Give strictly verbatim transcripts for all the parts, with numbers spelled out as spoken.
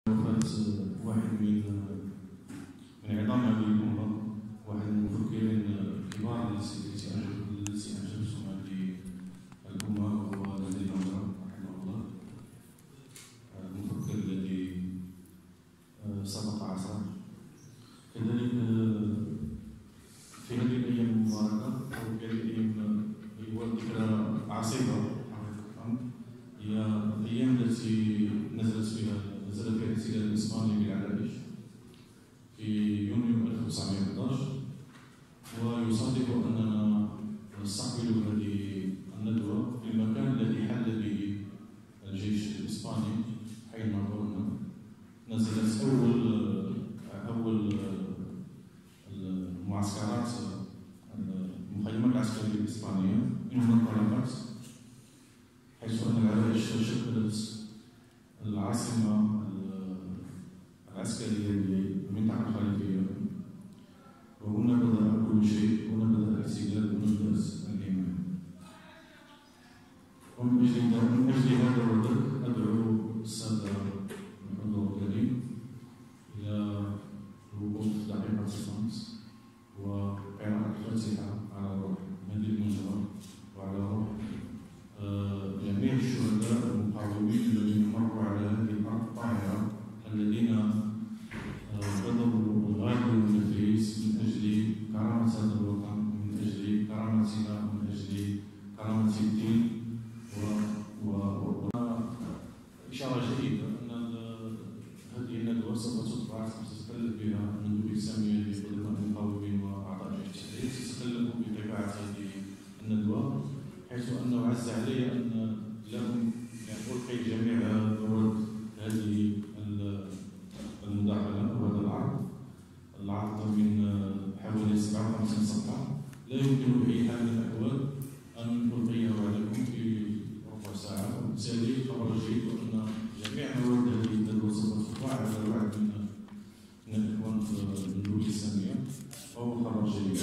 واحد من من عظام هذه الأمة، واحد من المفكرين الكبار التي أنجزتهم هذه الأمة هو نزيل نمرة رحمه الله، المفكر الذي سبق عصره. كذلك في هذه الأيام المباركة أو في هذه الأيام هو ذكرى عصيبة حقيقة، هي الأيام التي نزلت فيها نزل فيها الاحتلال الإسباني بالعرائش في يونيو ألف وتسعمائة وأحد عشر، ويصادف أننا نستقبل هذه الندوة في المكان الذي حل به الجيش الإسباني حين كنا نزلت أول أول المعسكرات المخيمات العسكرية الإسبانية من منطلقات، حيث أن العرائش شكلت العاصمة العسكرية للمنطقة الخليفية، وهنا بدأ كل شيء، هنا بدأ الاحتلال وهنا بدأت الإيمان. ومن أجل من أجل هذا الوقت أدعو السادة الحضور الكريم إلى الوقوف دقيقة الخمس وقراءة الفاتحة على روح هذه المنجرة وعلى روح جميع الشهداء المقاومين الذين مروا على هذه الأرض الطاهرة، الذين بذلوا الغالي من النفيس من أجل كرامة هذا الوطن، من أجل كرامتنا ومن أجل كرامة الدين. و إشارة جيدة أن هذه الندوة سوف تطبع ستتكلف بها المندوب السامية لخدماء المقاومين وأعضاء الجيش التحرير، ستتكلف بطباعة هذه الندوة، حيث أنه عز علي أن لهم يعني ألقي جميع مواد هذه المداخلة وهذا العرض العرض من حوالي سبعة وخمسين صفحة، لا يمكن بأي حال من الأحوال أن نلقيه عليكم في ربع ساعة، وبالتالي خبر جيد وأن جميع مواد هذه الندوة سوف تطبع على وعد من من الإخوان في المندوب السامية، وهو خبر جيد.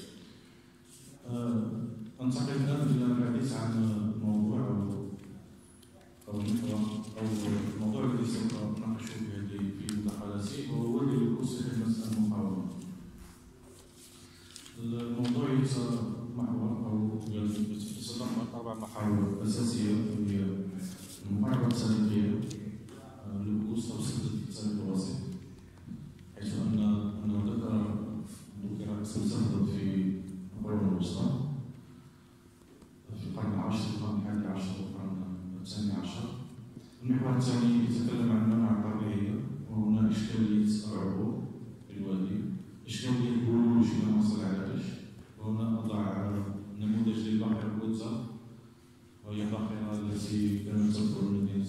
أنتقل الآن إلى الحديث عن موضوع أو أو أو الموضوع الذي سوف نناقشه في في مداخلتي، وهو الذي يخص خدمة المقاومة. الموضوع محور أو يتصدر أربع محاور أساسية، وهي المحاربة التاريخية للكؤوس أو سد الاتصال الوسيط، حيث أن أنه ذكر ذكر استخدم في القرون الوسطى في القرن العاشر، القرن الحادي عشر والقرن الثاني عشر. المحور الثاني يتكلم عن المناعة الطبيعية، وهنا إشكالية العبور في الوادي، إشكالية البروج إلى مصر العرائش، وهنا أضع نموذج للبحر بوتزا، وهي الباحرة التي كانت تدخل مدينة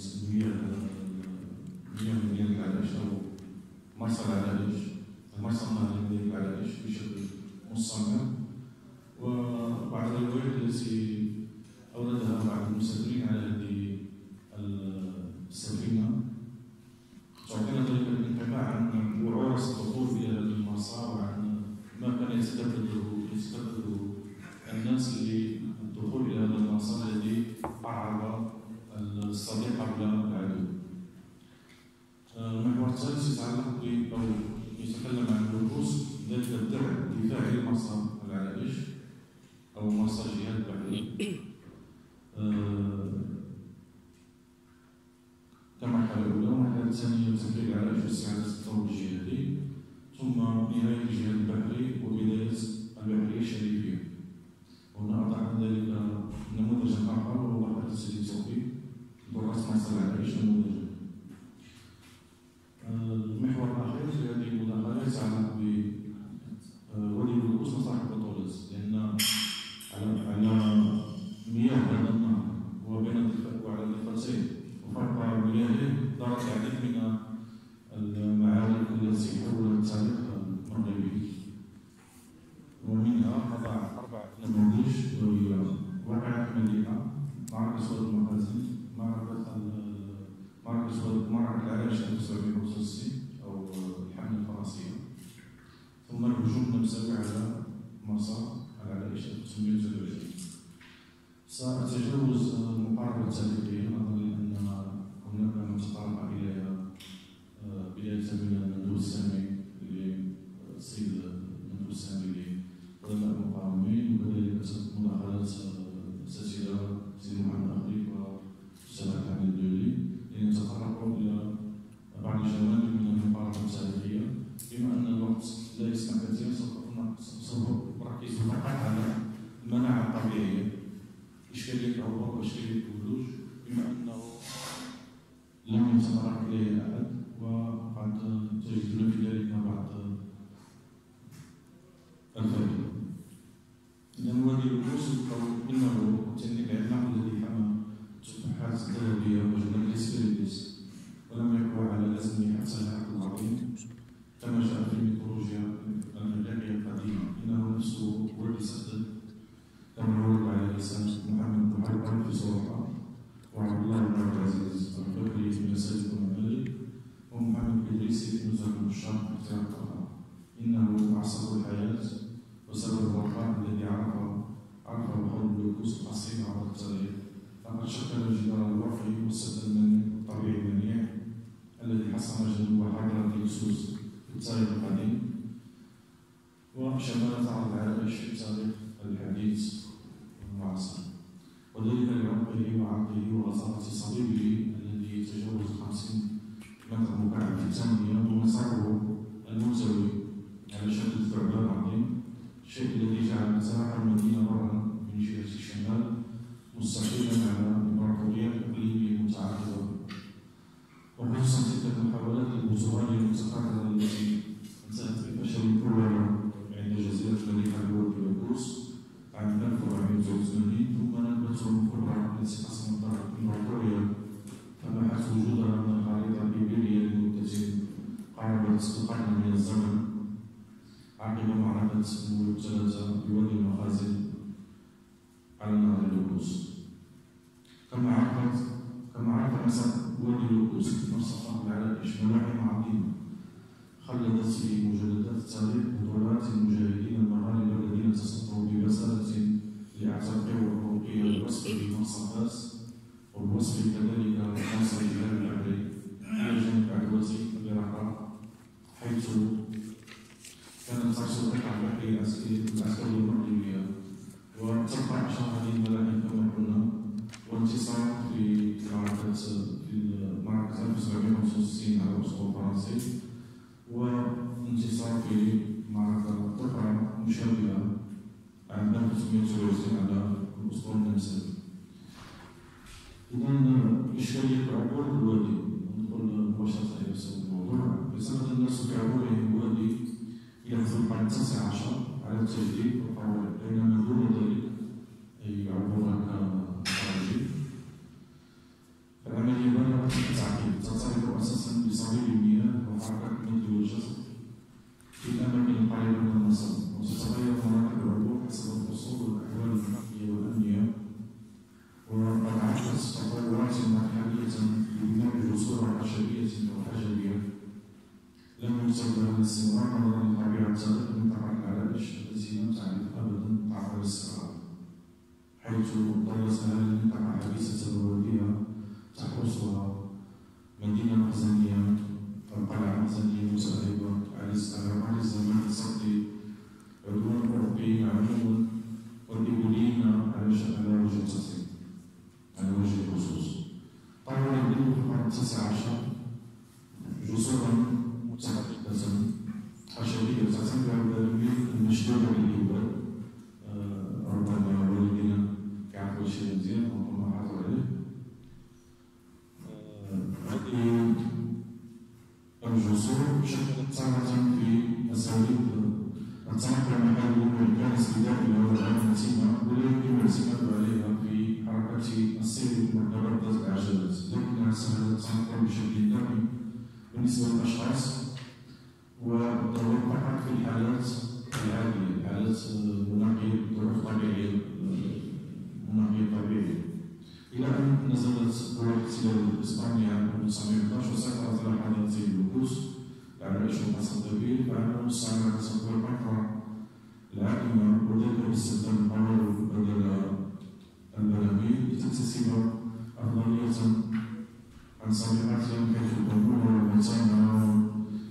مياه مدينة العرائش أو مرسى العرائش، المرسى النهري لمدينة العرائش بشكل مصمم، وبعض الروايات التي أوردها بعض المسافرين على هذه السفينة تعطينا ذلك الانطباع عن وعورة الدخول إلى هذه المسار، وعن ما كان يتكبده يتكبده الناس للدخول إلى هذا المسار الذي أعرض الصديق قبل العدو. المحور الثالث يتعلق ب أو يتكلم عن لبوس ذلك الدرع الدفاعي لمرسى العرائش أو مرسى جهاد البحري كمرحلة أولى، والمرحلة الثانية تفعيل العرائش واستعادة الثور الجهادي، ثم نهاية الجهاد البحري وبداية البحرية الشريفية. وهنا أضع ذلك نموذجا آخر وهو بحيرة سيدي صوفي برأس مرسى العرائش نموذجا. المحور الأخير في هذه المداخلة يتعلق بولي الكؤوس مصلحة البطولات، لأن على على بداية من المندوب السامي السيد المندوب السامي لقدماء المقاومين، وكذلك مداخلات الأساتذة سيدي محمد أخريق والأستاذ حميد الدولي لأن يتطرقوا إلى بعض الجوانب من المقارنة التاريخية. بما أن الوقت لا يسمح كثيرا سوف أركز فقط على المناعة الطبيعية، إشكالية العروق وإشكالية الولوج، بما أنه لم يتطرق إليه أحد وقد تجدون في ذلك بعض الفائدة. إذن وادي اللوز إنه تنك النقل الذي حمى التفاحات الذهبية وجنات الإسبريدس ولم يقوى على أزمه حتى العهد العظيم كما جاء في الميثولوجيا الغربية القديمة، إنه نفسه ولد سدد كما ولد على لسان محمد بن حرب في سورة وعبد الله بن عبد العزيز الفقري في مساجد الممالك ومحمد بن إدريس في نزهة الشام في اختيار القرآن. إنه عصر الحياة وسبب الوقائع الذي عرف عرفه حول اللوكوس القصير عبر التاريخ، لقد شكل جدار الوفي والسد الطبيعي المنيع الذي حصن جنوب حضرة الهكسوس في التاريخ القديم وشمال عرض العرائش في التاريخ الحديث والمعاصر، وذلك لعمقه وعرضه وغزارة صليبه الذي يتجاوز خمسين متر مكعب في الثانية ومساره الملتوي على شكل ثعبان عظيم، الشيء الذي جعل مساحة المدينة برا من جهة الشمال مستقيما على إمبراطورية إقليمية متعاقبة، وخصوصا تلك المحاولات البرتغالية المتكررة التي انتهت بفشل كبرى عند جزيرة الملك عبود اللوكوس عام ألف وأربعمائة وتسعة وثمانين، ثم نكبته الكبرى التي قسمت الإمبراطورية فمحت وجودها من الخريطة الإيبيرية لمدة قاربت القرن من الزمن عقب معركة الملوك الثلاثة بوادي المخازن على نهر اللوكوس. كما عرفت كما عرف مسار وادي اللوكوس في مرصفات العرائش ملاحم عظيمة خلدت في مجلدات التاريخ بطولات المجاهدين المغاربة الذين تصدوا ببسالة لأعتاق وحقوقية الوصف بمرصفات والوصف كذلك مصر جبال العبري إلى جانب عدوتي العراق، حيث كانت ترصد قطع البحرية العسكرية المغربية، وتبقى عشر هذه الملاحم كما قلنا، وانتصار في معركة في معركة ألف وسبعمائة وخمسة وستين على الأسطول الفرنسي، وانتصار في معركة أخرى مشابهة عام ألف وتسعمائة وتسعة وعشرين على الأسطول النمساوي. إذن إشكالية العبور بالوادي، ندخل مباشرة إلى سبب الموضوع. بسبب الناس في عبورهم الوادي إلى في القرن التاسع عشر على التجديد والتطور، بينما دون ذلك أي عبور خارجي. العملية بالغة في التعقيد، ترتبط أساسا بصليب المياه وحركة المد والجزر في الأماكن القريبة من المصب، وتتغير مناطق العبور حسب الفصول والأحوال المناخية والأمنية، وقد عرفت تطورات مرحلية ببناء جسور خشبية وحجرية لم يرتد لها الاستمرار نظرا لطبيعة تاريخ منطقة العرائش التي لم تعرف أبدا تعرض الاستقرار، حيث ظلت هذه المنطقة حبيسة بواديها تحرسها مدينة مخزنية أو قلعة مخزنية متأهبة على الزمان السقطي عدوان الأوروبيين عموما والإيبوليين على وجه التفصيل على وجه الخصوص. طور البنو في القرن التاسع عشر جسورا متحركة حشرية تعتمد على البراميل المشدودة بالإبر، ربما والدينا يعرفوا شيء مزيان ربما حاطوا عليه. هذه الجسور شكلت تارة في أساليب التنقل المحلي والكنس بداخلها والعامة ولا يمكن الاعتماد عليها في حركة السير بالمركبات ذات العجلات، لكنها سهلت التنقل بشكل دائم بالنسبة للأشخاص والضرورة فقط في الحالات العادية، الحالات المناقية الظروف الطبيعية المناقية الطبيعية، إلى أن نزلت دولة الاحتلال الإسباني عام ألف وتسعمائة وأحد عشر وسيطرت على حضارة اللوكوس العرائش والقصر الطويل، فعملوا مستعمرة تطوير القطرة العائمة وذلك باستخدام القوارب بدل البراميل لتكتسب أفضلية عن صديقاتهم حيث البنون والمتانة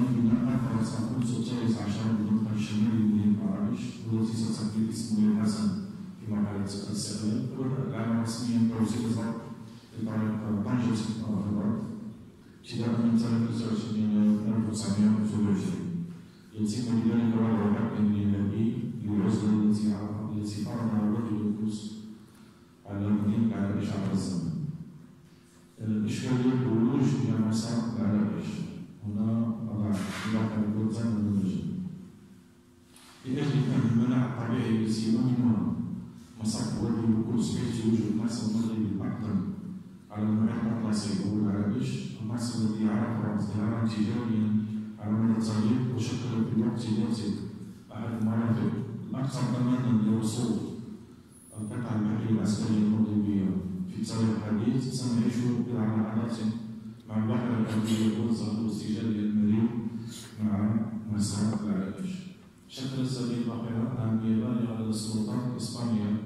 بناء فرص القدس الثالث عشر بالمدخل الشمالي لمدينة مراكش والتي ستحمل اسم الملك حسن في مرحلة الاستقلال. وبدأ العمل رسميا توزيع الزرق لطريق طنجة الرباط ابتداء من تاريخ تسعة وعشرين يناير ألف وتسعمائة وواحد وعشرين. يتم بذلك وضع حق نهائي للعزلة التي التي فرضها الرجل القدس على مدينة العرائش عبر الزمن. إشكالية الولوج إلى مسار العرائش. هنا أضع إضافة البلدان والمجال لأجل فهم المناخ الطبيعي الذي يمكنها مسار وادي القدس بحيث يوجد المحصى المغربي الأقدم على المحيط الأطلسي وهو العرائش، المحصى الذي عرف ازدهارا تجاريا على مدى التاريخ وشكل في الوقت ذاته أحد المرافق الأكثر أمانا للوصول القطع البحرية العسكرية المغربية في التاريخ الحديث. سنعيش بضع لحظات مع البحر الأبيض والزهر واستجابة المريض مع مسار العرائش. شكلت هذه البحيرة أهمية بالغة لدى السلطات الإسبانية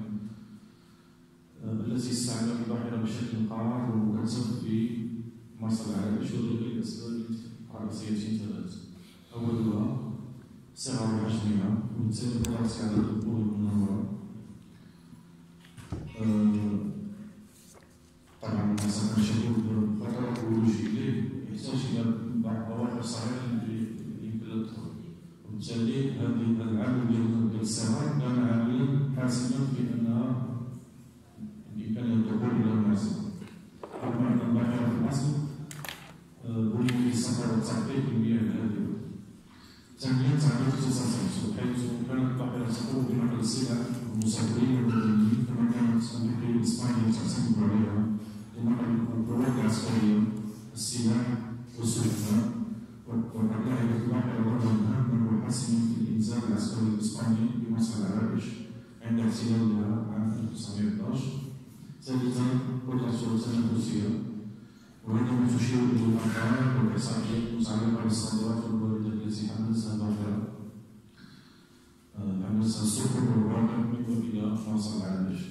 التي استعملت البحيرة بشكل قار ومكثف في مسار العرائش وذلك لأسباب رئيسيتين ثلاث. أولها صغر حجمها وبالتالي قدرت على الدخول المنورة. طبعا مسار شديد الخطر الولوجي إليه يحتاج إلى بعض الظواهر صغيرة يمكن الدخول، وبالتالي هذه العمل ديال السفر كان عاملا حاسما في أنها بإمكانها الدخول إلى المنازل. رغم أن البحيرة في الأصل بني للسفر والتخطيط للمياه الهادئة. ثانيا تعديل التسلسل حيث كانت البحيرة تقوم بنقل السلع والمسافرين والمدنيين كما كانت البحرية الإسبانية تعتمد عليها لنقل القوات العسكرية السلاح والسفن. وقد لعبت البحيرة دورا هاما وحاسما في الإنزال العسكري الإسباني بمسار العرائش عند احتلالها عام ألف وتسعمائة وإحدى عشر. ثالثا قدرة التنافسية وعندما تشير إلى الأخبار والإحصائيات المتعلقة بالصادرات والواردات التي حملتها البحيرة حملتها السفن والواقع منه إلى مسار العرائش.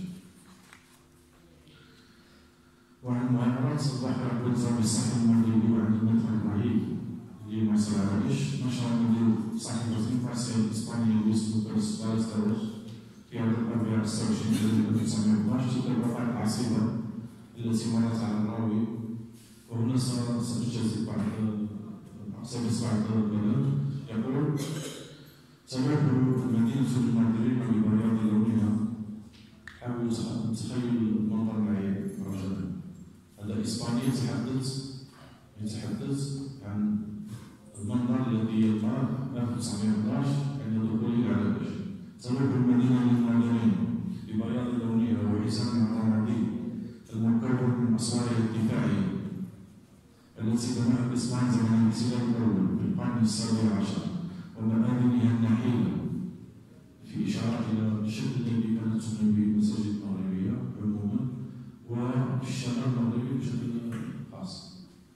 وعن مهارات البحيرة بلزم الساحل المغربي وعند المدخل الرهيب لمسار العرائش نشر مدير صحيفة فرنسية الإسبانية لويس لوبيز باليستروس في عام الأربعاء تسعة وعشرين يوليو ألف وتسعمائة وإحدى عشر تلك الواقعة العصيبة التي مرت على الراوي. وهنا سنجتزئ بعض سنجتزئ بعض الكلام. يقول: سبب مدينة المغرب ببياض لونها. حاول تخيل المنظر معي رجاء. هذا إسباني يتحدث يتحدث عن المنظر الذي يلقاه ألف وتسعمائة وإحدى عشر عند دخوله العرائش. سبب المدينة للناظرين ببياض لونها وحزامها الرمادي المكون من أسوارها الدفاعية التي بناها الإسبان زمن الاحتلال الأول في القرن السابع عشر ومآذنها النحيلة، في إشارة إلى الشكل الذي كانت تقيم به المساجد المغربية عموما وفي الشمال المغربي بشكل خاص.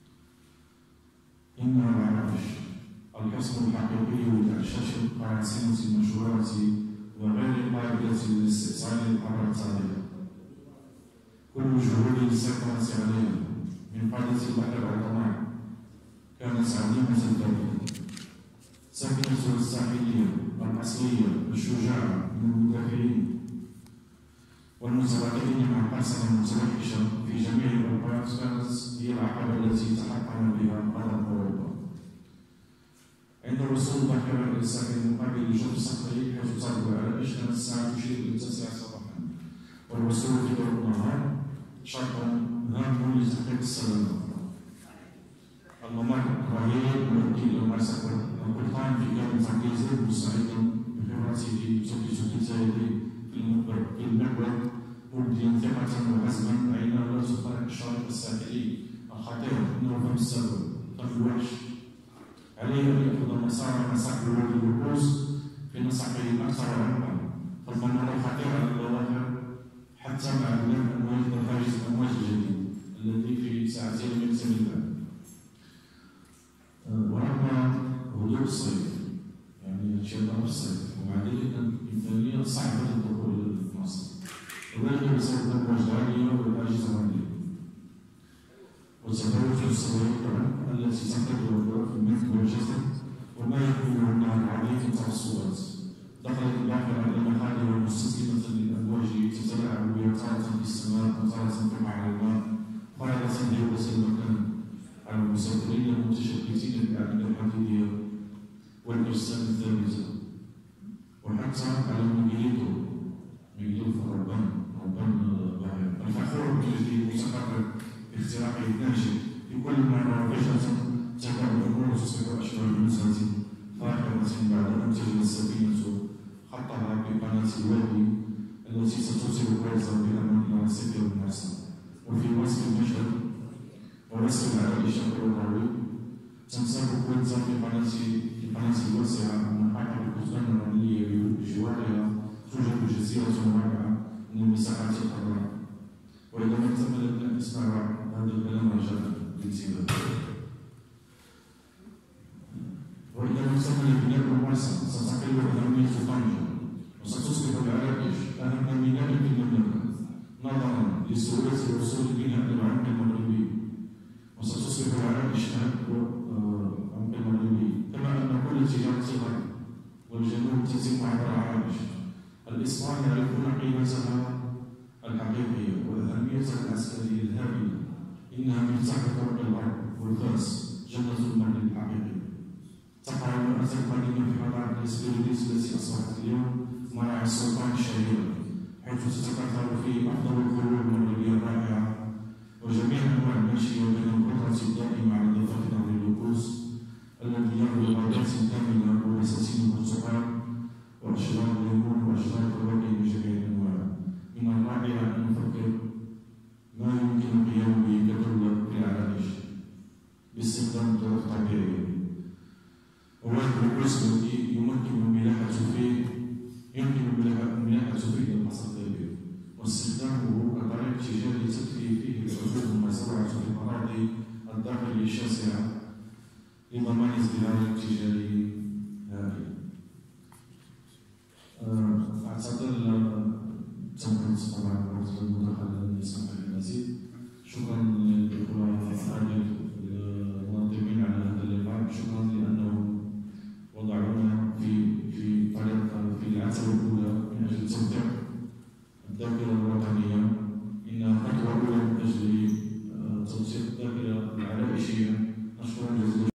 إنها العرائش الحصن الحقيقي للأعشاش القراصنة المشهورة وغير القابلة للاستئصال عبر التاريخ. كل جهود السيطرة عليها من قادة البحر العظماء كانت عظيمة الكبير. سكنة الساحلية الأصلية الشجاعة من المدافعين والمتواطئين مع القرصنة المتوحشة في جميع الأوقات كانت هي العقبة التي تحطم بها قدم أوروبا. عند وصول البحيرة إلى الساحل المقابل للجبل الصخري حيث تغرب العرائش كانت الساعة تشير إلى التاسعة صباحا، والوصول في ضوء النهار شرط هام لتحقيق السلامة. الممر الرهيب يؤدي إلى ممارسة القرطان في كامل تركيزه مستعدا بخبرته في كتابه في المحور مبديا ثقة وعزما عينه لا تفارق الشريط الساحلي الخطير إنه فم السبب فم الوحش. عليه أن يأخذ مسار مسار وادي الوقوس في نسقه الأكثر عمقا، فالممر خطير على الظواهر حتى مع بلاد أمواج تخارج الأمواج الجديد الذي في ساعتين من سنة. ورغم هدوء الصيف يعني شباب الصيف ومع ذلك إمكانية صعبة الدخول إلى مصر، وذلك بسبب الأمواج العالية والأجهزة العالية وتفاوت الصواريخ التي تنقل الوضوء في المتن والجسد الأجسام الثابتة، وحتى على مجلده مجلده في الربان ربان ظاهر. الفخور بالذي مستقر باختراقه الناجح في كل ما نواقشها تبع الأمور تصبح أشبه بنزهة فاخرة بعد أن تجد السفينة خطها بقناة الوادي التي ستصل كويزا بالأمان إلى سكر الناس. وفي وصف المشهد ورسم على الشق الراوي تنساب كويزا في قناة في قناة الواسعة المحاطة بالبستان الرملية بجوارها توجد جزيرة واسعة من المساحات الخضراء. وإذا ما اكتملت أن تسمع هذا الكلام رجاء بالانتباه. وإذا ما اكتمل بناء الواسع ستقل أهمية طنجة وستصبح العراقش أهم ميناء في المملكة نظرا لسهولة الوصول بها إلى العمق المغربي، وستصبح العراقش العمق المغربي كما أن كل تجارة الغرب والجنوب تتم عبر العراقش. الإسبان يعرفون قيمتها الحقيقية وأهميتها العسكرية الهائلة، إنها مفتاح طرق الغرب والفاس جنة المغرب الحقيقي. تقع المرأة القديمة في حضارة الإسبيريديس التي أصبحت اليوم مرعى السلطان الشهيرة، حيث تتكاثر فيه أفضل القرون المغربية الرائعة وجميع أنواع المشي وبين القدرة الدائمة على ضفة نهر اللوكوس الذي يروي غابات كاملة وبساتين البرتقال وأشجار الليمون وأشجار الفواكه بجميع الأنواع. من الرائع أن نفكر ما يمكن القيام به كدولة في العراقش باستخدام طرق طبيعية. وهذا الجزء الذي يمكن الملاحة فيه يمكن الملاحة فيه الحصر الكبير واستخدامه كطريق تجاري تكفي فيه الحدود المزروعة في الأراضي الداخلية الشاسعة لضمان ازدهار التجاري